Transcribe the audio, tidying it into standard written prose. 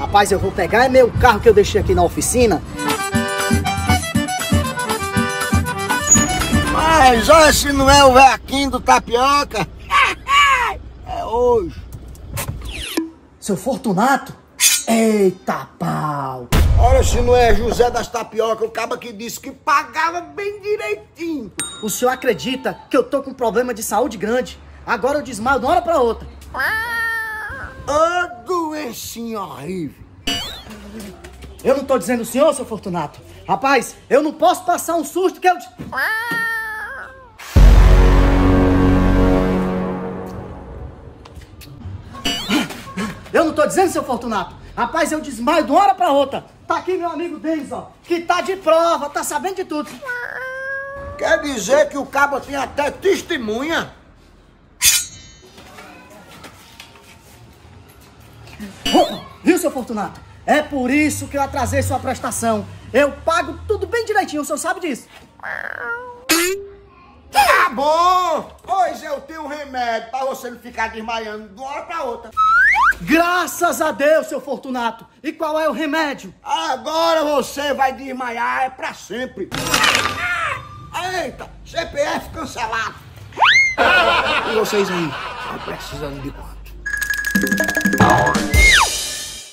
Rapaz, eu vou pegar meu carro que eu deixei aqui na oficina. Mas olha se não é o veaquinho do tapioca. É hoje. Seu Fortunato? Eita pau! Olha se não é José das Tapioca, o caba que disse que pagava bem direitinho. O senhor acredita que eu tô com um problema de saúde grande? Agora eu desmaio de uma hora pra outra. Ô, doencinha horrível. Eu não tô dizendo o senhor, seu Fortunato. Rapaz, eu não posso passar um susto que eu... Eu não tô dizendo, seu Fortunato. Rapaz, eu desmaio de uma hora pra outra. Tá aqui meu amigo Denis, ó, que tá de prova, tá sabendo de tudo. Quer dizer que o caba tem até testemunha? Opa, viu, seu Fortunato? É por isso que eu atrasei sua prestação. Eu pago tudo bem direitinho, o senhor sabe disso. Tá bom! Pois eu tenho um remédio pra você não ficar desmaiando de uma hora pra outra. Graças a Deus, seu Fortunato. E qual é o remédio? Agora você vai desmaiar, é pra sempre. Eita, CPF cancelado. E vocês aí, estão precisando de quanto?